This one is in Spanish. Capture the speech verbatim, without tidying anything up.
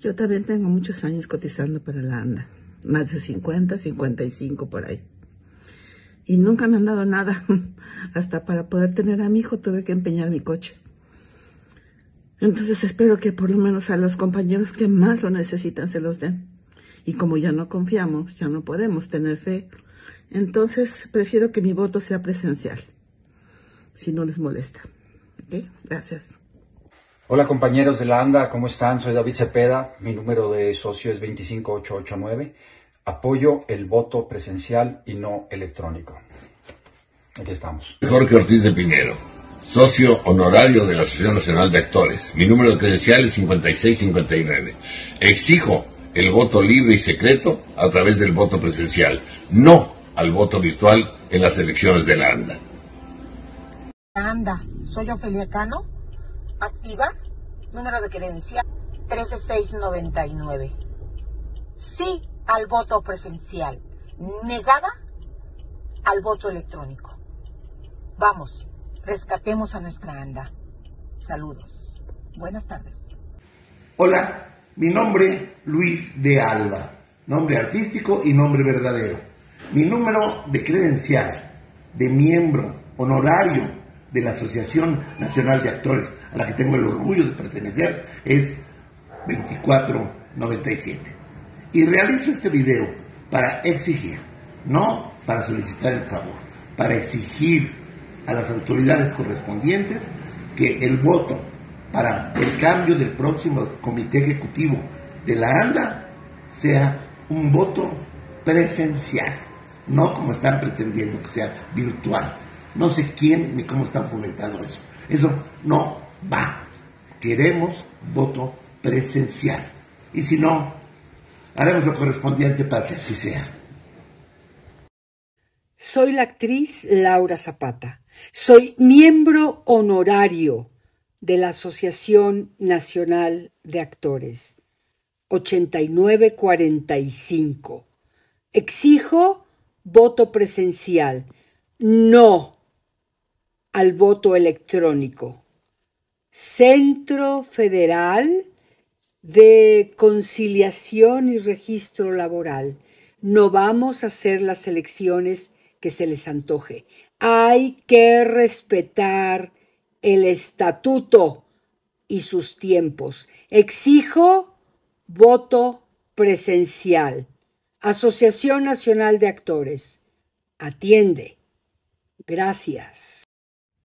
Yo también tengo muchos años cotizando para la ANDA, más de cincuenta, cincuenta y cinco por ahí. Y nunca me han dado nada. Hasta para poder tener a mi hijo tuve que empeñar mi coche. Entonces espero que por lo menos a los compañeros que más lo necesitan se los den. Y como ya no confiamos, ya no podemos tener fe, entonces prefiero que mi voto sea presencial, si no les molesta. ¿Ok? Gracias. Hola compañeros de la ANDA, ¿cómo están? Soy David Cepeda, mi número de socio es veinticinco ocho ocho nueve. Apoyo el voto presencial y no electrónico. Aquí estamos. Jorge Ortiz de Pinero, socio honorario de la Asociación Nacional de Actores. Mi número de credencial es cincuenta y seis cincuenta y nueve. Exijo el voto libre y secreto a través del voto presencial, no al voto virtual en las elecciones de la ANDA. ANDA, soy Ofelia Cano, activa, número de credencial trece seis noventa y nueve. Sí al voto presencial, negada al voto electrónico. Vamos, rescatemos a nuestra ANDA. Saludos. Buenas tardes. Hola, mi nombre Luis de Alba, nombre artístico y nombre verdadero. Mi número de credencial de miembro honorario de la Asociación Nacional de Actores, a la que tengo el orgullo de pertenecer, es veinticuatro noventa y siete. Y realizo este video para exigir, no para solicitar el favor, para exigir a las autoridades correspondientes que el voto para el cambio del próximo comité ejecutivo de la ANDA sea un voto presencial, no como están pretendiendo que sea virtual. No sé quién ni cómo están fomentando eso. Eso no va. Queremos voto presencial. Y si no, haremos lo correspondiente para que así sea. Soy la actriz Laura Zapata. Soy miembro honorario de la Asociación Nacional de Actores. ochenta y nueve cuarenta y cinco. Exijo voto presencial, no al voto electrónico. Centro Federal de Conciliación y Registro Laboral. No vamos a hacer las elecciones que se les antoje. Hay que respetar el estatuto y sus tiempos. Exijo voto presencial. Asociación Nacional de Actores. Atiende. Gracias.